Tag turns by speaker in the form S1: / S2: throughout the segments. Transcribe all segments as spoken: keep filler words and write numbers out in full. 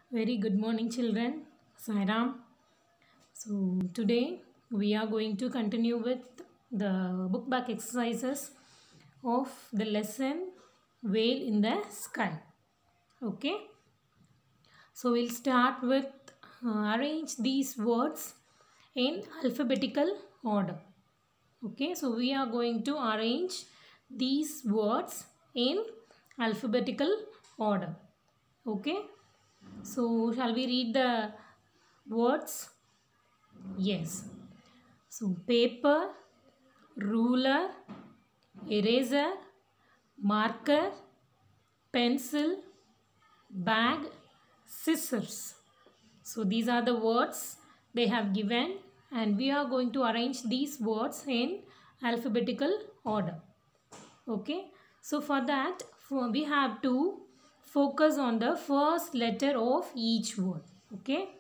S1: Very good morning, children. Sairam. So, today we are going to continue with the book back exercises of the lesson Whale in the Sky. Okay. So, we'll start with uh, arrange these words in alphabetical order. Okay. So, we are going to arrange these words in alphabetical order. Okay. So, shall we read the words? Yes. So, paper, ruler, eraser, marker, pencil, bag, scissors. So, these are the words they have given, and we are going to arrange these words in alphabetical order. Okay. So, for that, for, we have to focus on the first letter of each word. Okay.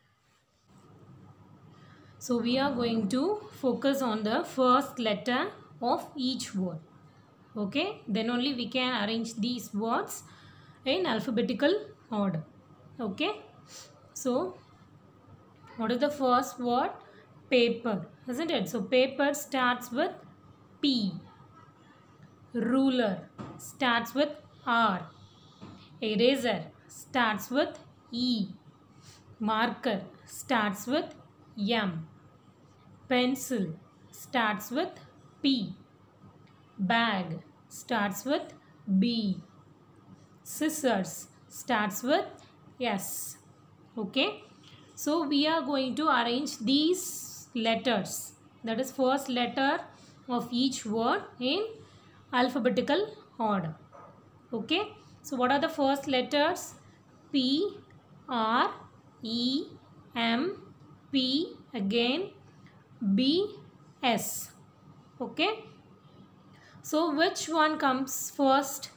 S1: So, we are going to focus on the first letter of each word. Okay. Then only we can arrange these words in alphabetical order. Okay. So, what is the first word? Paper. Isn't it? So, paper starts with P. Ruler starts with R. Eraser starts with E. Marker starts with M. Pencil starts with P. Bag starts with B. Scissors starts with S. Okay. So, we are going to arrange these letters. That is first letter of each word in alphabetical order. Okay. So, what are the first letters? P, R, E, M, P, again B, S. Okay. So, which one comes first?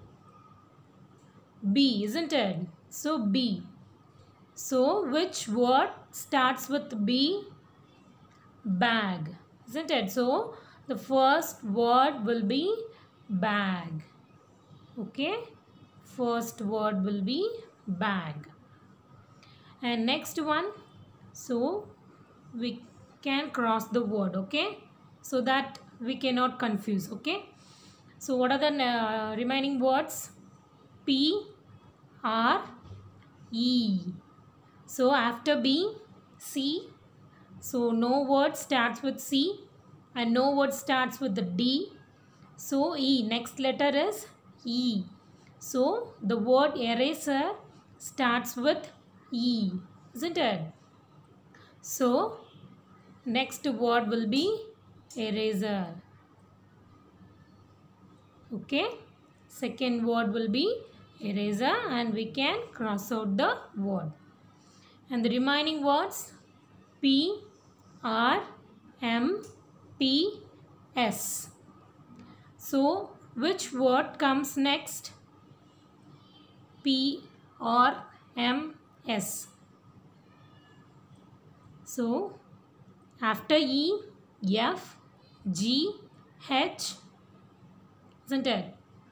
S1: B, isn't it? So, B. So, which word starts with B? Bag, isn't it? So, the first word will be bag. Okay. First word will be bag. And next one. So, we can cross the word. Okay. So that we cannot confuse. Okay. So, what are the uh, remaining words? P, R, E. So, after B, C. So, no word starts with C and no word starts with the D. So, E. Next letter is E. So, the word eraser starts with E. Isn't it? So, next word will be eraser. Okay. Second word will be eraser and we can cross out the word. And the remaining words P, R, M, P, S. So, which word comes next? P, R, M, S. So, after E, F, G, H, isn't it?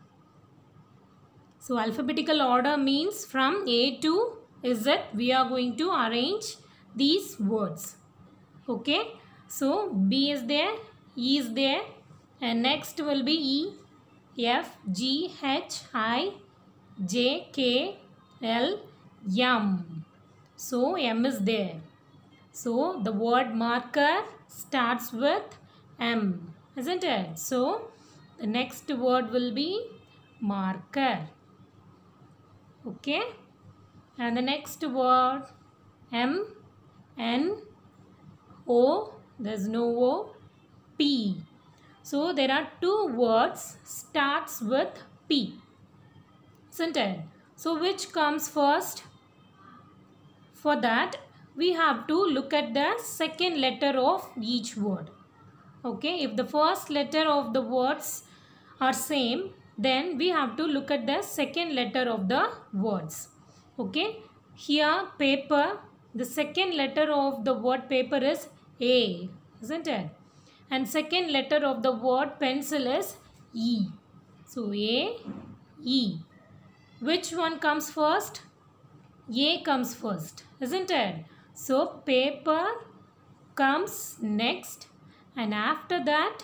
S1: So, alphabetical order means from A to Z we are going to arrange these words. Okay. So, B is there, E is there, and next will be E, F, G, H, I, J, K, L, M. So, M is there. So, the word marker starts with M, isn't it? So, the next word will be marker. Okay. And the next word M, N, O, there's no O, P. So, there are two words starts with P, isn't it? So, which comes first? For that, we have to look at the second letter of each word. Okay, if the first letter of the words are same, then we have to look at the second letter of the words. Okay, here paper, the second letter of the word paper is A, isn't it? And second letter of the word pencil is E. So, A, E. Which one comes first? A comes first, isn't it? So paper comes next, and after that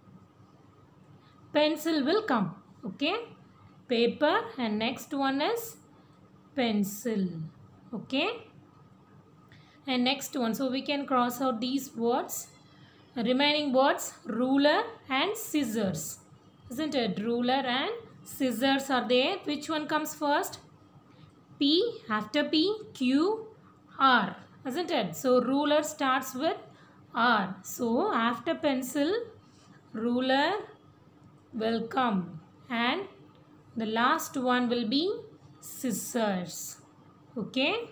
S1: pencil will come. Okay, paper and next one is pencil. Okay, and next one, so we can cross out these words. Remaining words, ruler and scissors, isn't it? Ruler and scissors are there. Which one comes first? P, after P, Q, R, isn't it? So ruler starts with R. So after pencil, ruler will come, and the last one will be scissors. Okay.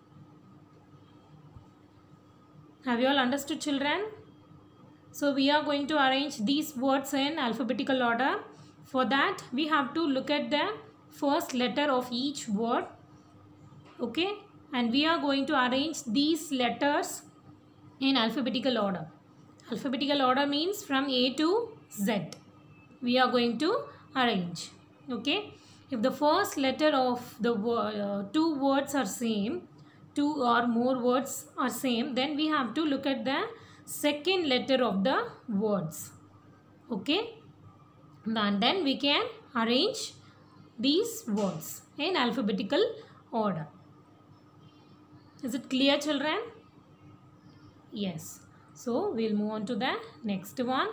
S1: Have you all understood, children? So we are going to arrange these words in alphabetical order. For that, we have to look at the first letter of each word. Okay, and we are going to arrange these letters in alphabetical order. Alphabetical order means from A to Z. We are going to arrange. Okay, if the first letter of the word, uh, two words are same, two or more words are same, then we have to look at the second letter of the words. Okay, and then we can arrange these words in alphabetical order. Is it clear, children? Yes. So we'll move on to the next one.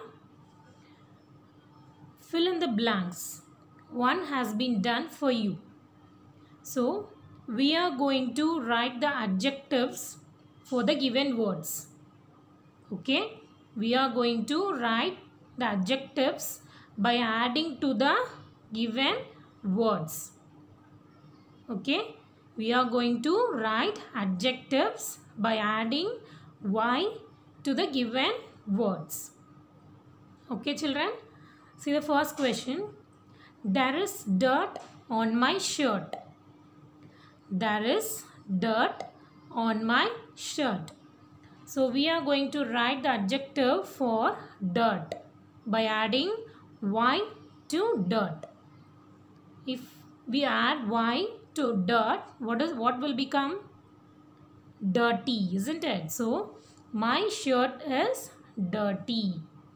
S1: Fill in the blanks. One has been done for you. So we are going to write the adjectives for the given words. Okay, we are going to write the adjectives by adding to the given words. Okay, we are going to write adjectives by adding Y to the given words. Okay, children, see the first question. There is dirt on my shirt. There is dirt on my shirt. So we are going to write the adjective for dirt by adding Y to dirt. If we add Y to dirt, what is what will become? Dirty, isn't it? So my shirt is dirty.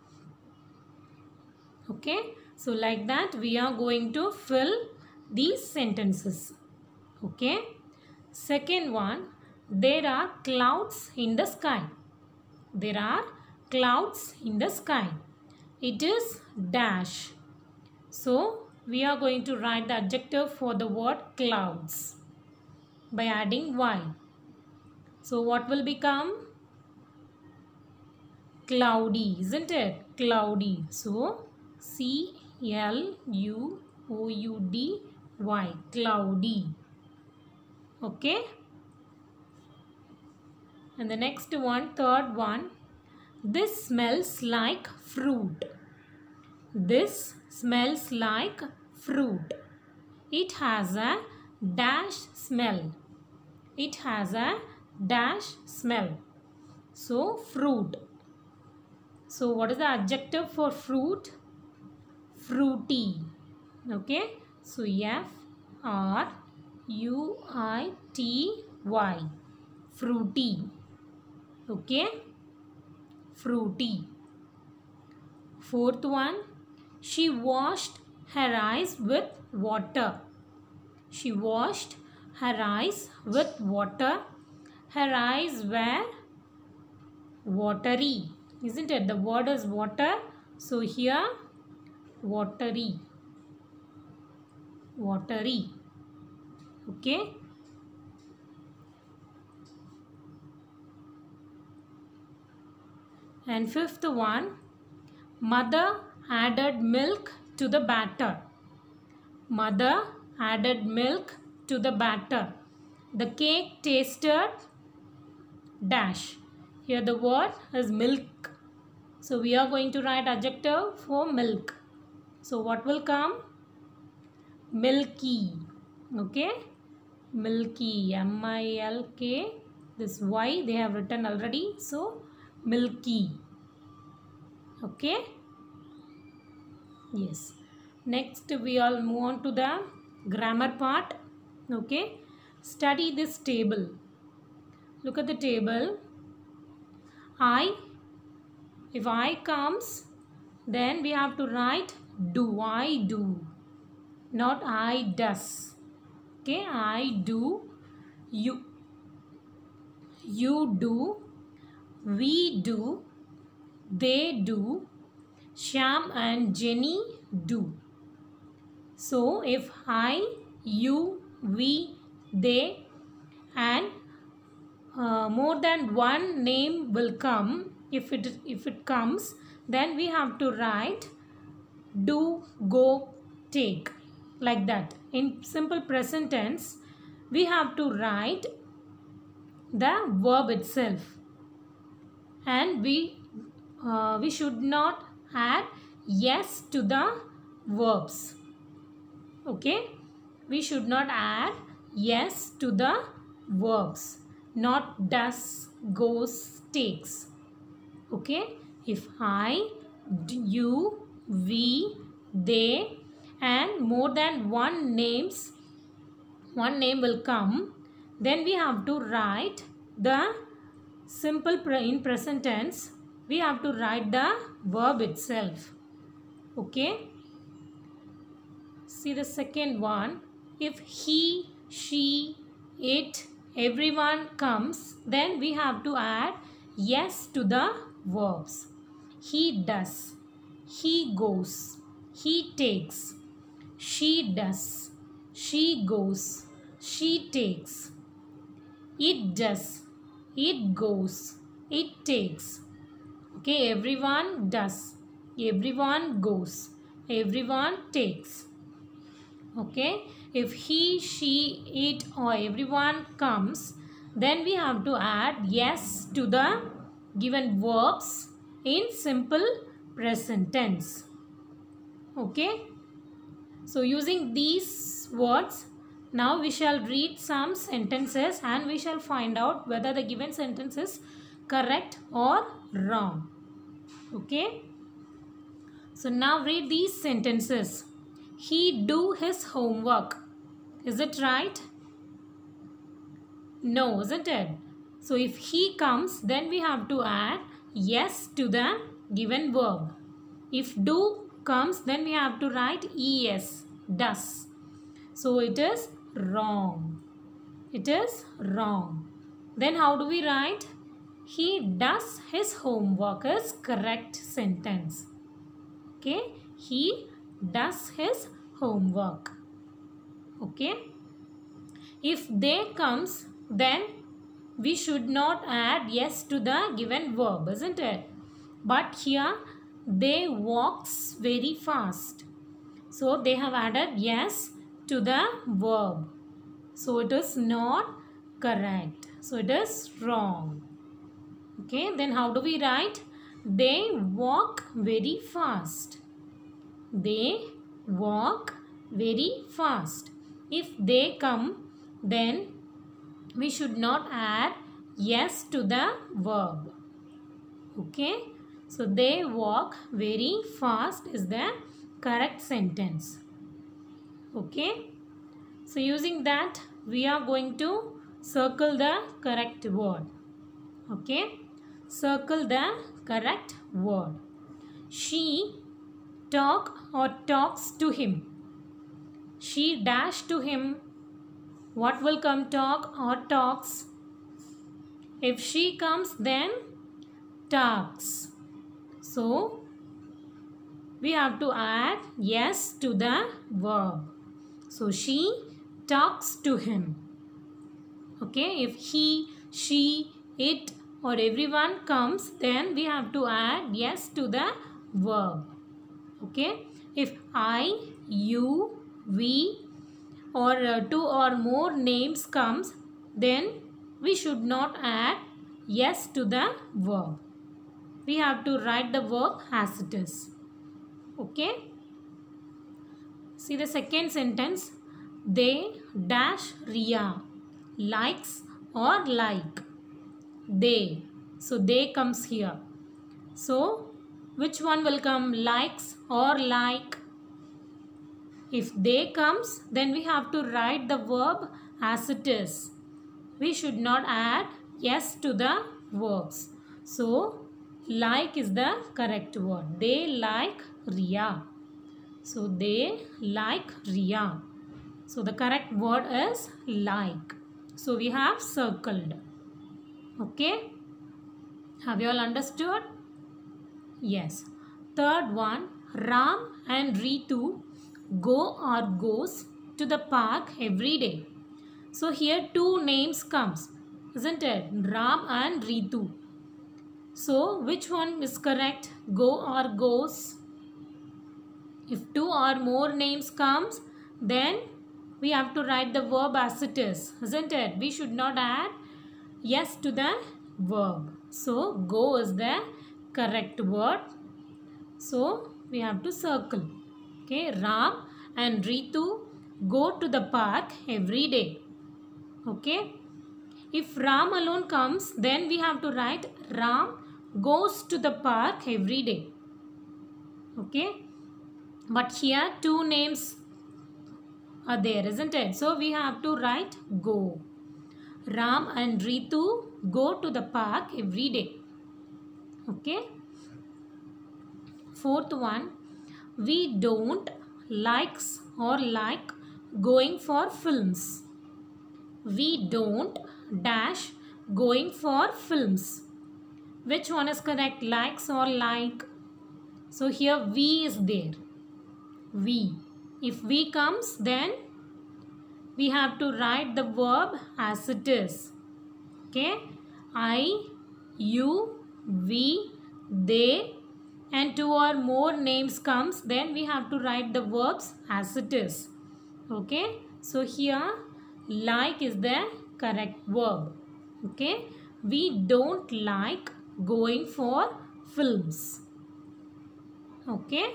S1: Okay, so like that we are going to fill these sentences. Okay, second one. There are clouds in the sky. There are clouds in the sky. It is dash. So we are going to write the adjective for the word clouds by adding Y. So what will become? Cloudy, isn't it? Cloudy. So C L U O U D Y. Cloudy. Okay. And the next one, third one. This smells like fruit. This smells like fruit. It has a dash smell. It has a dash smell. So fruit. So what is the adjective for fruit? Fruity. Okay. So F R U I T Y. Fruity. Okay. Fruity. Fourth one. She washed her eyes with water. She washed her eyes with water. Her eyes were watery. Isn't it? The word is water. So here watery. Watery. Okay. And fifth one, mother added milk to the batter. Mother added milk to the batter. The cake tasted dash. Here the word is milk. So we are going to write adjective for milk. So what will come? Milky. Okay. Milky. M I L K. This Y they have written already. So milky. Okay. Yes. Next we all move on to the grammar part. Okay. study this table. Look at the table. I, if I comes, then we have to write do. I do, not I does. Okay, I do, you, you do, we do, they do, Shyam and Jenny do. So if I, you, we, they and uh, more than one name will come, if it if it comes, then we have to write do, go, take, like that. In simple present tense, we have to write the verb itself, and we uh, we should not add yes to the verbs. Okay, we should not add yes to the verbs, not does, goes, takes. Okay, if I, you, we, they and more than one names, one name will come, then we have to write the simple pre in present tense, we have to write the verb itself. Okay, see the second one. If he, she, it, everyone comes, then we have to add yes to the verbs. He does, he goes, he takes, she does, she goes, she takes, it does, it goes, it takes. Okay, everyone does, everyone goes, everyone takes. Okay, if he, she, it or everyone comes, then we have to add yes to the given verbs in simple present tense. Okay, so using these words, now we shall read some sentences and we shall find out whether the given sentence is correct or wrong. Okay, so now read these sentences. He do his homework. Is it right? No, isn't it? So if he comes, then we have to add yes to the given verb. If do comes, then we have to write es, does. So it is wrong. It is wrong. Then how do we write? He does his homework is correct sentence. Okay, he does his homework. Okay, if they comes, then we should not add yes to the given verb, isn't it? But here they walks very fast, so they have added yes to the verb, so it is not correct, so it is wrong. Okay, then how do we write? They walk very fast. They walk very fast. If they come, then we should not add yes to the verb. Okay, so they walk very fast is the correct sentence. Okay, so using that we are going to circle the correct word. Okay, circle the correct word. She talk or talks to him. She dash to him. What will come? Talk or talks? If she comes, then talks. So we have to add yes to the verb. So she talks to him. Okay, if he, she, it or everyone comes, then we have to add yes to the verb. Okay, if I, you, we or uh, two or more names comes, then we should not add yes to the verb. We have to write the verb as it is. Okay, see the second sentence. They dash Riya, likes or like. They, so they comes here. So which one will come? Likes or like? If they comes, then we have to write the verb as it is. We should not add yes to the verbs. So, like is the correct word. They like Riya. So, they like Riya. So, the correct word is like. So, we have circled. Okay. Have you all understood? Yes. Third one, Ram and Ritu go or goes to the park every day. So here two names comes, isn't it? Ram and Ritu. So which one is correct? Go or goes? If two or more names comes, then we have to write the verb as it is, isn't it? We should not add yes to the verb. So go is the correct word. So we have to circle. Okay, Ram and Ritu go to the park every day. Okay, if Ram alone comes, then we have to write Ram goes to the park every day. Okay, but here two names are there, isn't it? So we have to write go. Ram and Ritu go to the park every day. Okay. Fourth one, we don't likes or like going for films. We don't dash going for films. Which one is correct? Likes or like? So here we is there. We. If we comes, then we have to write the verb as it is. Okay. I, you, we, they, and two or more names comes, then we have to write the verbs as it is. Okay. So here like is the correct verb. Okay. We don't like going for films. Okay.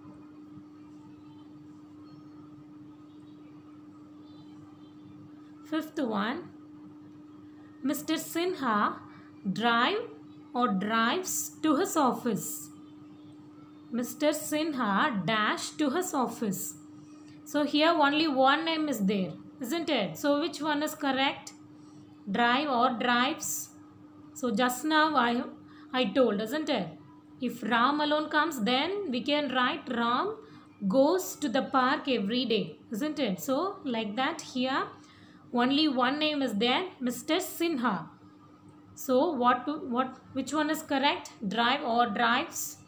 S1: Fifth one, Mister Sinha drive or drives to his office. Mister Sinha dash to his office. So here only one name is there, isn't it? So which one is correct? Drive or drives? So just now I, I told, isn't it? If Ram alone comes, then we can write Ram goes to the park every day, isn't it? So like that here only one name is there, Mister Sinha. So what to, what which one is correct? Drive or drives?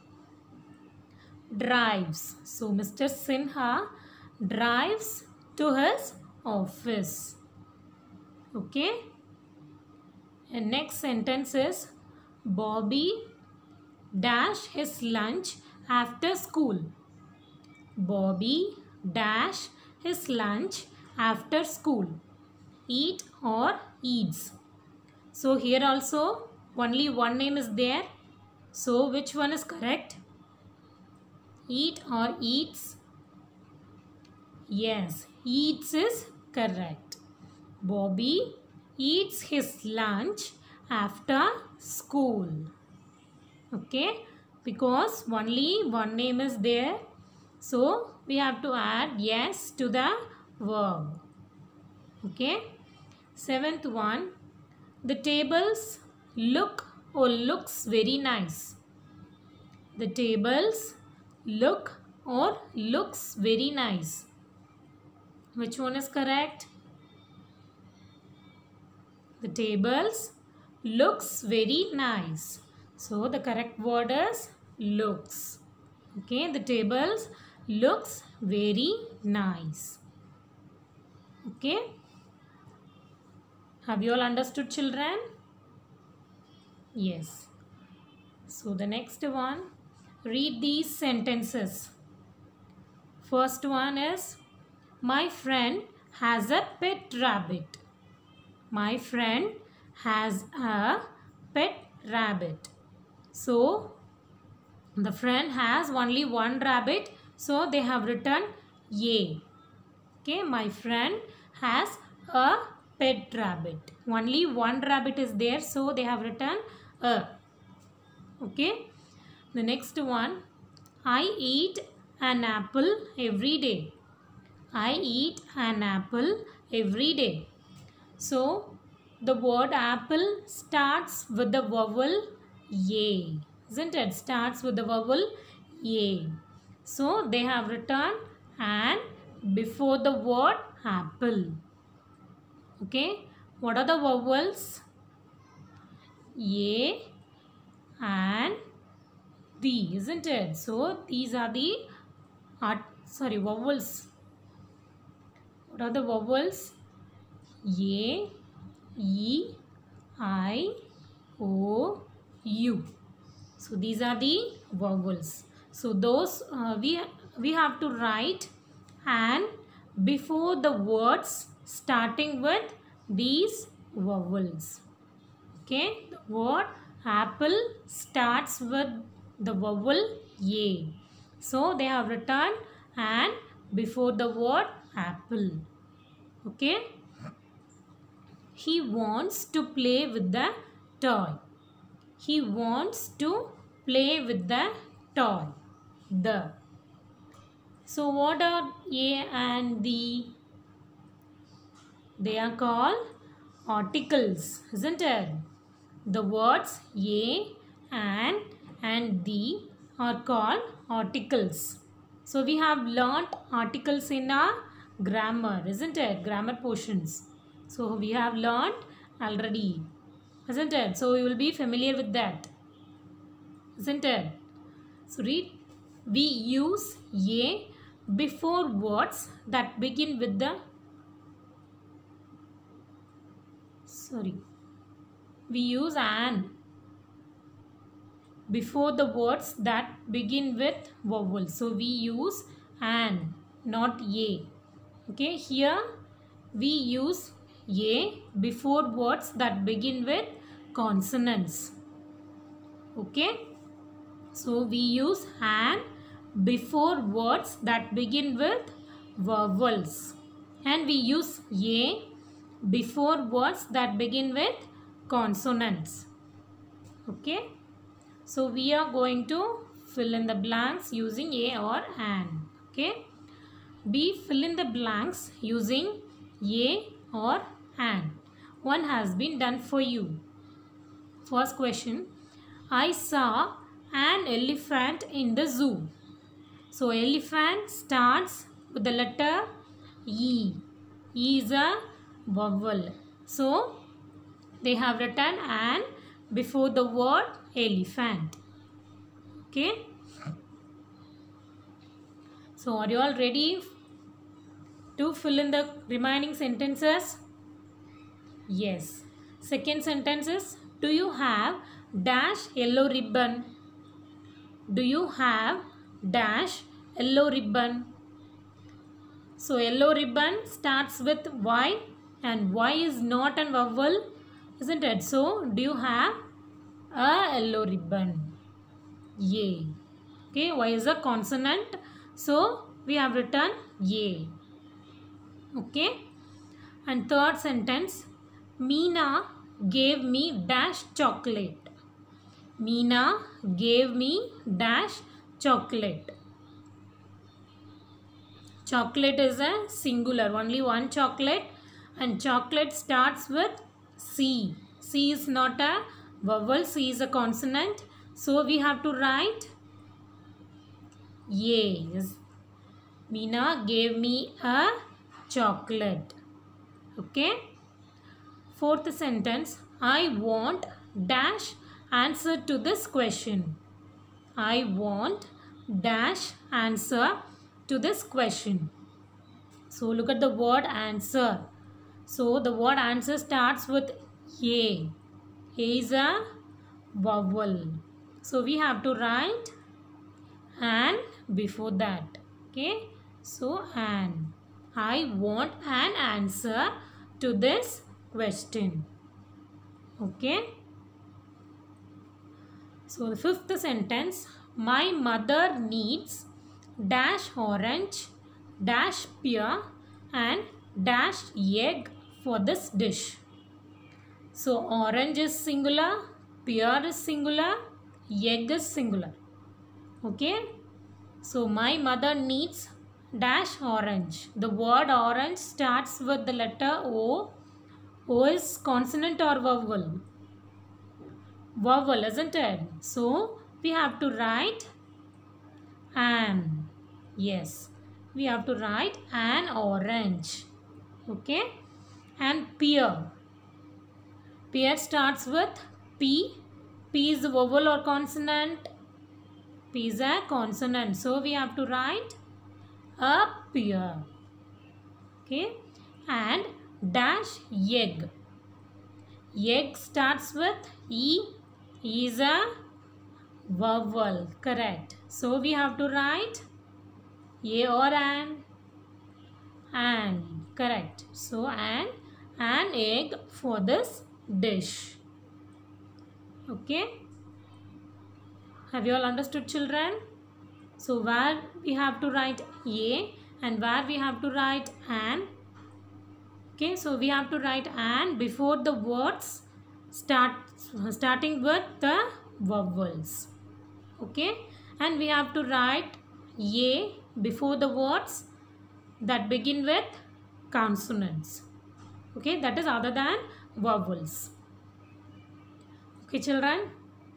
S1: Drives. So Mister Sinha drives to his office. Okay. And next sentence is Bobby dash his lunch after school. Bobby dash his lunch after school. Eat or eats. So here also only one name is there. So which one is correct? Eat or eats? Yes, eats is correct. Bobby eats his lunch after school. Okay, because only one name is there. So we have to add yes to the verb. Okay. Seventh one, the tables look or looks very nice. The tables look or looks very nice. Which one is correct? The tables looks very nice. So the correct word is looks. Okay, the tables looks very nice. Okay. Have you all understood, children? Yes. So the next one, read these sentences. First one is, my friend has a pet rabbit. My friend has a pet rabbit. So the friend has only one rabbit. So they have written A. Okay, my friend has a pet rabbit. Only one rabbit is there, so they have written a. Okay. The next one, I eat an apple every day. I eat an apple every day. So the word apple starts with the vowel A, isn't it? Starts with the vowel A. So they have written an before the word apple. Okay, what are the vowels? A and D, isn't it? So these are the art, sorry, vowels. What are the vowels? A, E, I, O, U. So these are the vowels. So those uh, we we have to write and before the words starting with these vowels. Okay, the word apple starts with the vowel A. So they have written and before the word apple. Okay. He wants to play with the toy. He wants to play with the toy. The. So what are A and the? They are called articles, isn't it? The words A and and the are called articles. So we have learnt articles in our grammar, isn't it? Grammar portions. So we have learnt already, isn't it? So you will be familiar with that, isn't it? So read. We use A before words that begin with the sorry. We use an before the words that begin with vowels. So we use an, not A. Okay, here we use A before words that begin with consonants. Okay, so we use an before words that begin with vowels, and we use A before words that begin with consonants. Okay, so we are going to fill in the blanks using A or an. Okay, B, fill in the blanks using A or an. One has been done for you. First question, I saw an elephant in the zoo. So elephant starts with the letter E. E is a vowel. So they have written an before the word elephant. Okay. So are you all ready to fill in the remaining sentences? Yes. Second sentence is, do you have dash yellow ribbon? Do you have dash yellow ribbon? So yellow ribbon starts with Y and Y is not an vowel, isn't it? So do you have a yellow ribbon? A. Okay, Y is a consonant. So we have written A. Okay. And third sentence, Meena gave me dash chocolate. Meena gave me dash chocolate. Chocolate is a singular, only one chocolate, and chocolate starts with C. C is not a vowel, C is a consonant. So we have to write A. Meena gave me a chocolate. Okay. Fourth sentence, I want dash answer to this question. I want dash answer to this question. So look at the word answer. So the word answer starts with A. A is a vowel. So we have to write an before that. Okay. So an. I want an answer to this question. Okay. So the fifth sentence, my mother needs dash orange, dash pear and dash egg for this dish. So orange is singular, pear is singular, egg is singular. Okay. So my mother needs dash orange. The word orange starts with the letter O O is consonant or vowel? Vowel, isn't it? So we have to write an. Yes, we have to write an orange. Okay. And pear. Pear starts with P. P is a vowel or consonant? P is a consonant. So we have to write a pear. Okay. And dash egg. Egg starts with E. E is a vowel. Correct. So we have to write A or an. An. Correct. So an. An egg for this dish. Okay. Have you all understood, children? So where we have to write A and where we have to write an. Okay, so we have to write an before the words start starting with the vowels. Okay, and we have to write A before the words that begin with consonants. Okay, that is other than vowels. Okay, children.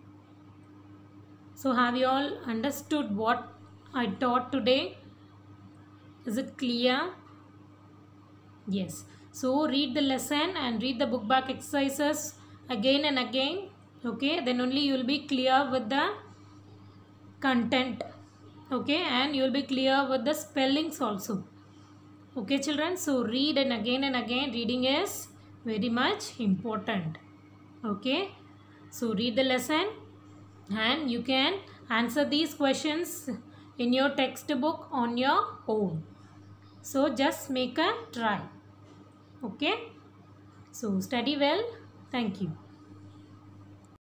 S1: So have you all understood what I taught today? Is it clear? Yes. So read the lesson and read the book back exercises again and again. Okay, then only you will be clear with the content. Okay, and you will be clear with the spellings also. Okay, children. So read and again and again. Reading is very much important. Okay, so read the lesson and you can answer these questions in your textbook on your own. So just make a try. Okay, so study well. Thank you.